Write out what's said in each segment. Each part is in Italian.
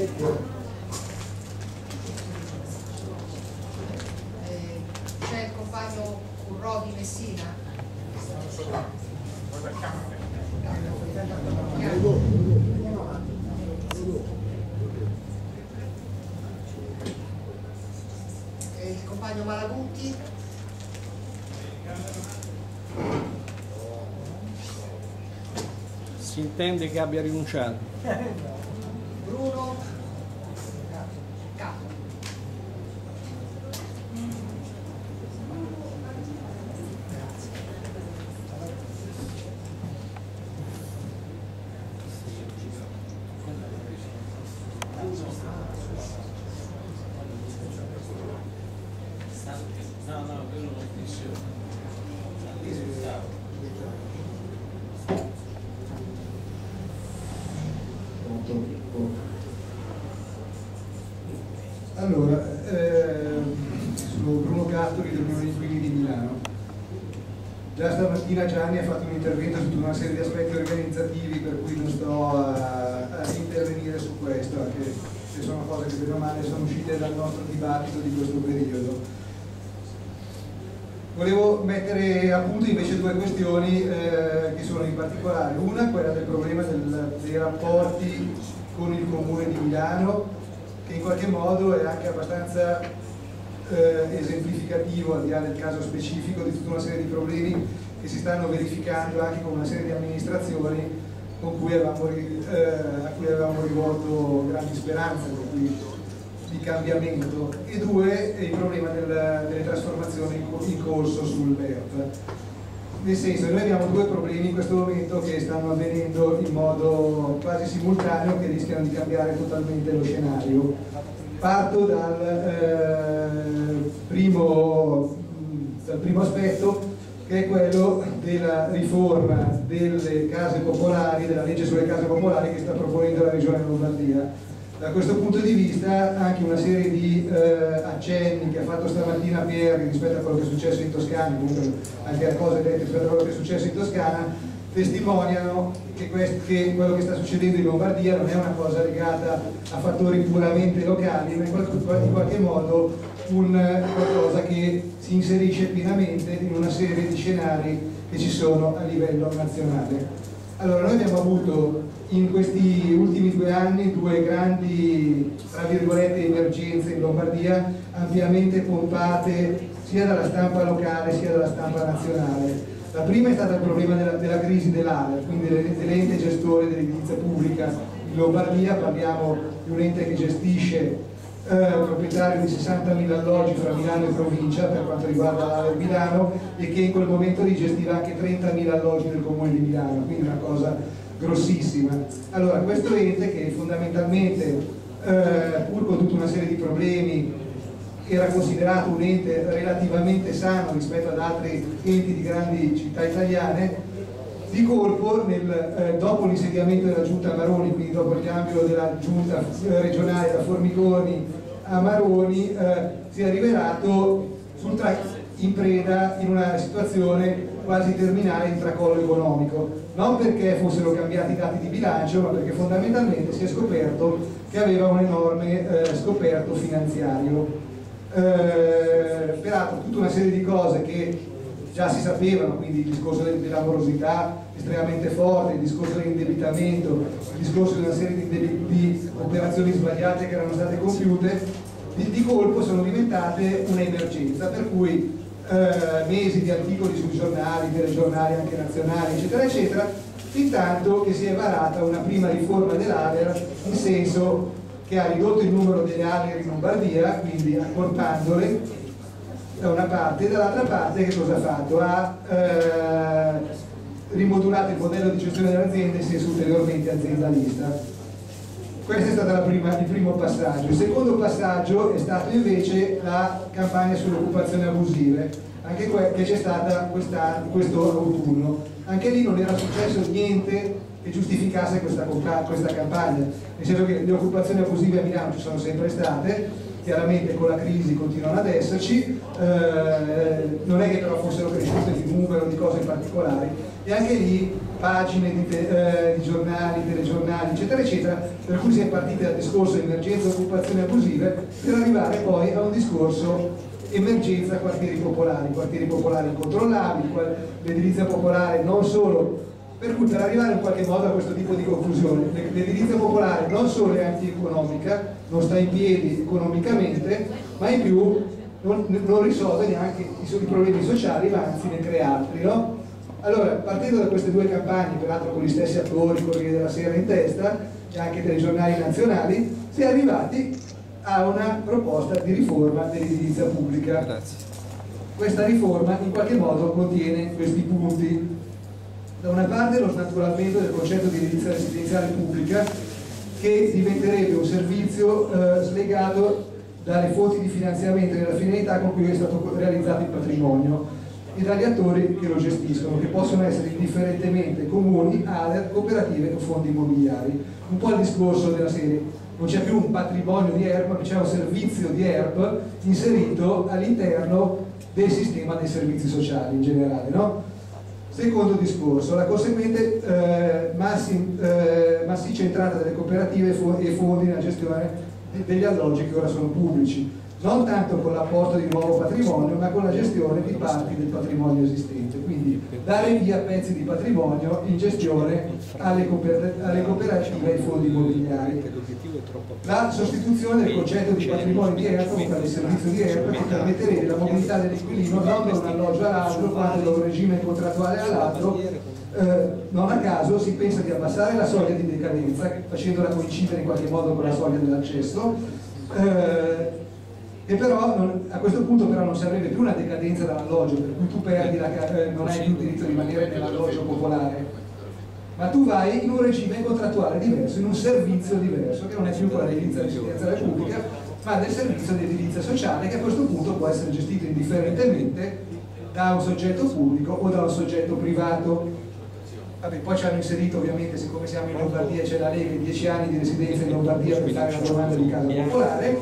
C'è il compagno Currò di Messina? E il compagno Malagutti? Si intende che abbia rinunciato. Bruno Capo. Allora, sono Bruno Castori dell'Unione Inquilini di Milano. Già stamattina Gianni ha fatto un intervento su tutta una serie di aspetti organizzativi, per cui non sto a intervenire su questo, anche se sono cose che bene o male sono uscite dal nostro dibattito di questo periodo. Volevo mettere a punto invece due questioni che sono in particolare: una, quella del problema dei rapporti con il Comune di Milano, che in qualche modo è anche abbastanza esemplificativo, al di là del caso specifico, di tutta una serie di problemi che si stanno verificando anche con una serie di amministrazioni a cui avevamo rivolto grandi speranze di cambiamento. E due, è il problema delle trasformazioni in corso sul BERT. Nel senso, noi abbiamo due problemi in questo momento che stanno avvenendo in modo quasi simultaneo, che rischiano di cambiare totalmente lo scenario. Parto dal primo aspetto, che è quello della riforma delle case popolari, della legge sulle case popolari che sta proponendo la Regione Lombardia. Da questo punto di vista anche una serie di accenni che ha fatto stamattina Pieri rispetto a quello che è successo in Toscana, comunque anche a cose dette rispetto a quello che è successo in Toscana, testimoniano che quello che sta succedendo in Lombardia non è una cosa legata a fattori puramente locali, ma in qualche modo qualcosa che si inserisce pienamente in una serie di scenari che ci sono a livello nazionale. Allora, noi abbiamo avuto in questi ultimi 2 anni due grandi, tra virgolette, emergenze in Lombardia, ampiamente pompate sia dalla stampa locale sia dalla stampa nazionale. La prima è stata il problema della crisi dell'ANEL, quindi dell'ente gestore dell'edilizia pubblica in Lombardia. Parliamo di un ente che gestisce proprietario di 60.000 alloggi fra Milano e provincia per quanto riguarda l'ANEL Milano, e che in quel momento lì gestiva anche 30.000 alloggi del comune di Milano, quindi una cosa grossissima. Allora, questo ente, che fondamentalmente pur con tutta una serie di problemi era considerato un ente relativamente sano rispetto ad altri enti di grandi città italiane, di colpo dopo l'insediamento della giunta Maroni, quindi dopo il cambio della giunta regionale da Formigoni a Maroni, si è rivelato in preda in una situazione quasi terminale di tracollo economico, non perché fossero cambiati i dati di bilancio, ma perché fondamentalmente si è scoperto che aveva un enorme scoperto finanziario. Peraltro tutta una serie di cose che già si sapevano, quindi il discorso della morosità estremamente forte, il discorso dell'indebitamento, il discorso di una serie di operazioni sbagliate che erano state compiute, di colpo sono diventate un'emergenza, per cui mesi di articoli sui giornali, telegiornali anche nazionali, eccetera eccetera, fin tanto che si è varata una prima riforma dell'ARERA, in senso che ha ridotto il numero delle ARER in Lombardia, quindi accorpandole da una parte, e dall'altra parte che cosa ha fatto? Ha rimodulato il modello di gestione dell'azienda in senso ulteriormente aziendalista. Questo è stato il primo passaggio. Il secondo passaggio è stato invece la campagna sulle occupazioni abusive, anche che c'è stata questo autunno. Anche lì non era successo niente che giustificasse questa campagna, nel senso che le occupazioni abusive a Milano ci sono sempre state, chiaramente con la crisi continuano ad esserci, non è che però fossero cresciute di numero di cose particolari, e anche lì pagine di giornali, telegiornali, eccetera, eccetera, per cui si è partiti dal discorso emergenza occupazioni abusive per arrivare poi a un discorso emergenza quartieri popolari incontrollabili, l'edilizia popolare non solo, per cui per arrivare in qualche modo a questo tipo di conclusione, l'edilizia popolare non solo è antieconomica, non sta in piedi economicamente, ma in più non risolve neanche i problemi sociali, ma anzi ne crea altri, no? Allora, partendo da queste due campagne, peraltro con gli stessi attori, Corriere della Sera in testa, e anche dei giornali nazionali, si è arrivati a una proposta di riforma dell'edilizia pubblica. Grazie. Questa riforma in qualche modo contiene questi punti. Da una parte lo snaturamento del concetto di edilizia residenziale pubblica, che diventerebbe un servizio slegato dalle fonti di finanziamento e dalla finalità con cui è stato realizzato il patrimonio e dagli attori che lo gestiscono, che possono essere indifferentemente comuni, ALER, cooperative o fondi immobiliari. Un po' il discorso della serie: non c'è più un patrimonio di ERP, ma c'è un servizio di ERP inserito all'interno del sistema dei servizi sociali in generale, no? Secondo discorso, la conseguente massiccia entrata delle cooperative e fondi nella gestione degli alloggi che ora sono pubblici, non tanto con l'apporto di nuovo patrimonio, ma con la gestione di parti del patrimonio esistente, quindi dare via pezzi di patrimonio in gestione alle cooperative e ai fondi immobiliari. La sostituzione del concetto di patrimonio di ERP con il servizio di ERP, che permetterebbe la mobilità dell'inquilino non da un alloggio all'altro, quanto da un regime contrattuale all'altro. Non a caso si pensa di abbassare la soglia di decadenza, facendola coincidere in qualche modo con la soglia dell'accesso, e però a questo punto però non servirebbe più una decadenza dall'alloggio, per cui tu perdi non hai più il diritto di rimanere nell'alloggio popolare, ma tu vai in un regime contrattuale diverso, in un servizio diverso, che non è più quella dell'edilizia residenziale pubblica, ma del servizio di edilizia sociale, che a questo punto può essere gestito indifferentemente da un soggetto pubblico o da un soggetto privato. Vabbè, poi ci hanno inserito, ovviamente, siccome siamo in Lombardia, c'è la Lega, 10 anni di residenza in Lombardia per fare la domanda di casa popolare,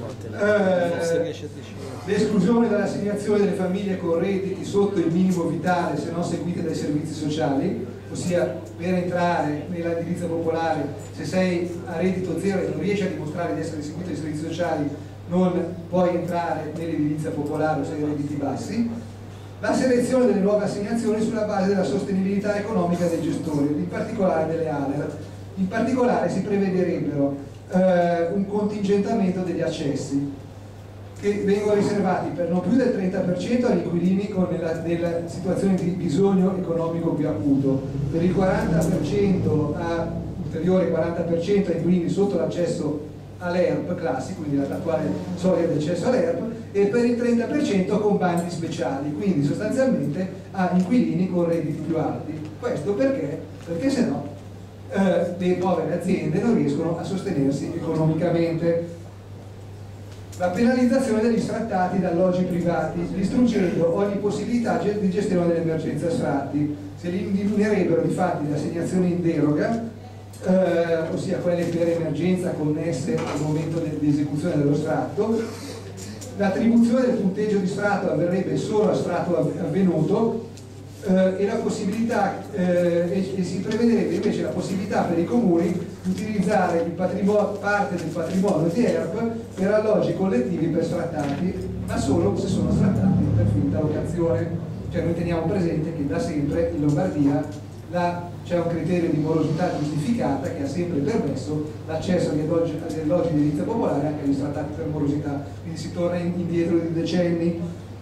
l'esclusione dall'assegnazione delle famiglie con redditi sotto il minimo vitale se non seguite dai servizi sociali, ossia per entrare nell'edilizia popolare, se sei a reddito zero e non riesci a dimostrare di essere seguito dai servizi sociali, non puoi entrare nell'edilizia popolare o sei a redditi bassi. La selezione delle nuove assegnazioni sulla base della sostenibilità economica dei gestori, in particolare delle ALER. In particolare si prevederebbero un contingentamento degli accessi, che vengono riservati per non più del 30% agli inquilini con della situazione di bisogno economico più acuto, per il 40% a ulteriore 40% ai inquilini sotto l'accesso all'ERP classico, quindi l'attuale soglia di accesso all'ERP, e per il 30% con bandi speciali, quindi sostanzialmente a inquilini con redditi più alti. Questo perché? Perché se no le povere aziende non riescono a sostenersi economicamente. La penalizzazione degli sfrattati da alloggi privati, distruggendo ogni possibilità di gestione dell'emergenza sfratti. Se li eliminerebbero di fatti le assegnazioni in deroga, ossia quelle per emergenza connesse al momento di esecuzione dello sfratto. L'attribuzione del punteggio di sfratto avverrebbe solo a sfratto avvenuto, e la possibilità e si prevederebbe invece la possibilità per i comuni di utilizzare parte del patrimonio di ERP per alloggi collettivi per sfrattati, ma solo se sono sfrattati per finta locazione. Cioè noi teniamo presente che da sempre in Lombardia c'è un criterio di morosità giustificata che ha sempre permesso l'accesso agli alloggi di edilizia popolare anche agli sfrattati per morosità, quindi si torna indietro di decenni.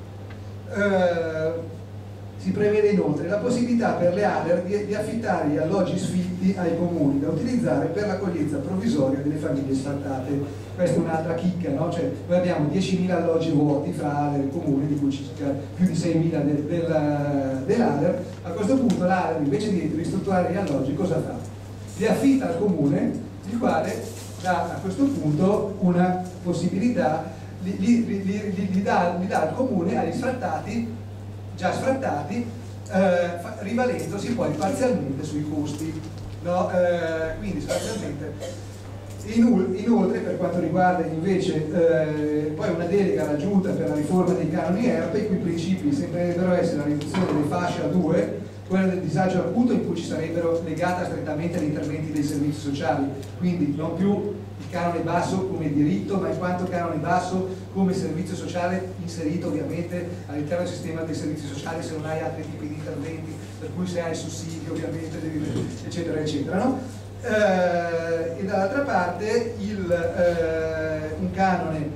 Si prevede inoltre la possibilità per le ALER di affittare gli alloggi sfitti ai comuni da utilizzare per l'accoglienza provvisoria delle famiglie sfrattate. Questa è un'altra chicca, no? Cioè, noi abbiamo 10.000 alloggi vuoti fra ALER e comuni, di cui circa più di 6.000 dell'ALER. A questo punto l'ALER, invece di ristrutturare gli alloggi, cosa fa? Li affitta al comune, il quale dà a questo punto una possibilità, li dà al comune, agli sfrattati, già sfrattati, rivalendosi poi parzialmente sui costi, no? Quindi sostanzialmente inoltre, per quanto riguarda invece poi una delega raggiunta per la riforma dei canoni ERP, i cui principi sembrerebbero essere la riduzione delle fasce a 2 quella del disagio acuto, in cui ci sarebbero legata strettamente agli interventi dei servizi sociali, quindi non più il canone basso come diritto, ma in quanto canone basso come servizio sociale inserito ovviamente all'interno del sistema dei servizi sociali, se non hai altri tipi di interventi, per cui se hai sussidi ovviamente eccetera eccetera, no? E dall'altra parte un canone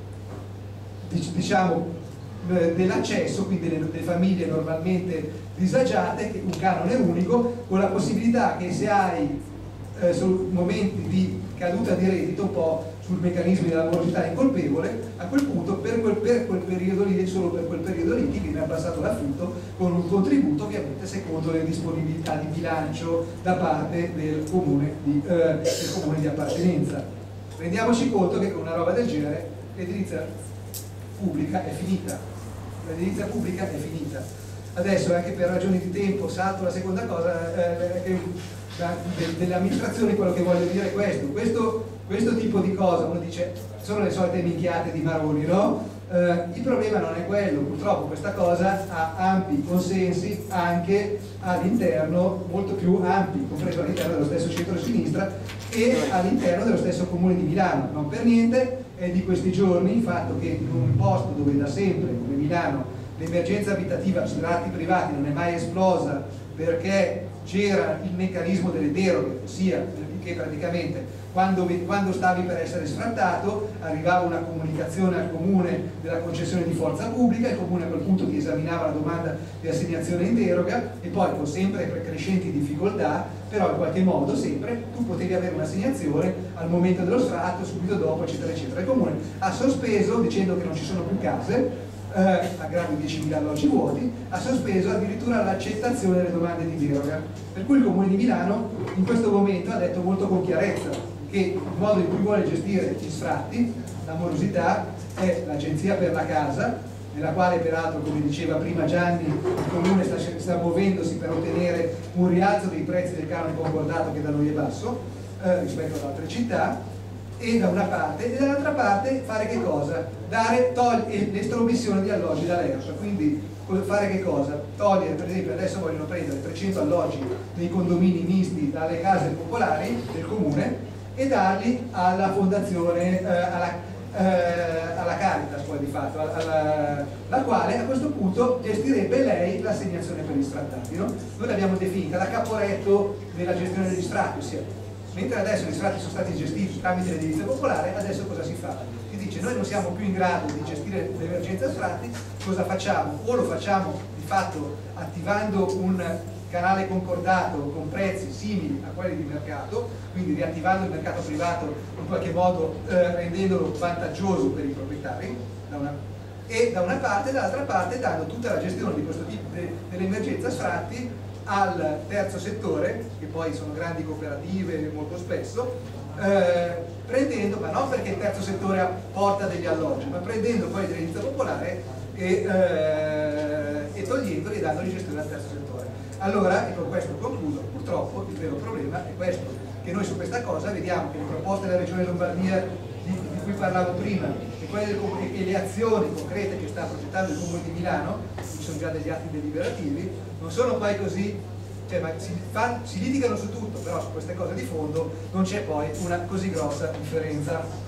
diciamo dell'accesso, quindi delle famiglie normalmente disagiate, un canone unico, con la possibilità che se hai su momenti di caduta di reddito, un po' sul meccanismo della morosità incolpevole, a quel punto per quel periodo lì, solo per quel periodo lì, ti viene abbassato l'affitto con un contributo ovviamente secondo le disponibilità di bilancio da parte del comune di appartenenza. Rendiamoci conto che con una roba del genere l'edilizia pubblica è finita. L'edilizia pubblica è finita. Adesso, anche per ragioni di tempo, salto la seconda cosa delle amministrazioni. Quello che voglio dire è questo tipo di cosa, uno dice sono le solite minchiate di Maroni, no? Il problema non è quello, purtroppo questa cosa ha ampi consensi anche all'interno, molto più ampi, compreso all'interno dello stesso centro-sinistra e all'interno dello stesso comune di Milano. Non per niente è di questi giorni il fatto che in un posto dove da sempre, come Milano, l'emergenza abitativa sui tratti privati non è mai esplosa perché c'era il meccanismo delle deroghe, ossia che praticamente quando stavi per essere sfrattato arrivava una comunicazione al comune della concessione di forza pubblica, il comune a quel punto ti esaminava la domanda di assegnazione in deroga e poi con sempre crescenti difficoltà, però in qualche modo sempre tu potevi avere un'assegnazione al momento dello sfratto, subito dopo, eccetera eccetera. Il comune ha sospeso, dicendo che non ci sono più case, a grado di 10.000 alloggi vuoti, ha sospeso addirittura l'accettazione delle domande di deroga, per cui il Comune di Milano in questo momento ha detto molto con chiarezza che il modo in cui vuole gestire gli sfratti, la morosità, è l'agenzia per la casa, nella quale peraltro, come diceva prima Gianni, il Comune sta muovendosi per ottenere un rialzo dei prezzi del canone concordato che da noi è basso rispetto ad altre città, e da una parte, e dall'altra parte fare che cosa? Togliere l'estromissione di alloggi dall'ERSA, quindi fare che cosa? Togliere, per esempio adesso vogliono prendere 300 alloggi dei condomini misti dalle case popolari del comune e darli alla fondazione, alla Caritas poi di fatto, la quale a questo punto gestirebbe lei l'assegnazione per gli sfrattati, no? Noi l'abbiamo definita la Caporetto della gestione degli sfratti, ossia mentre adesso gli sfratti sono stati gestiti tramite l'edilizia popolare, adesso cosa si fa? Si dice noi non siamo più in grado di gestire l'emergenza sfratti, cosa facciamo? O lo facciamo di fatto attivando un canale concordato con prezzi simili a quelli di mercato, quindi riattivando il mercato privato in qualche modo rendendolo vantaggioso per i proprietari, e da una parte, dall'altra parte dando tutta la gestione di questo tipo dell'emergenza sfratti al terzo settore, che poi sono grandi cooperative molto spesso, prendendo, ma non perché il terzo settore porta degli alloggi, ma prendendo poi l'edilizia popolare e togliendoli e dandogli gestione al terzo settore. Allora, e con questo concludo, purtroppo il vero problema è questo, che noi su questa cosa vediamo che le proposte della Regione Lombardia di cui parlavo prima e le azioni concrete che sta progettando il Comune di Milano, ci sono già degli atti deliberativi, non sono poi così, cioè, si litigano su tutto, però su queste cose di fondo non c'è poi una così grossa differenza.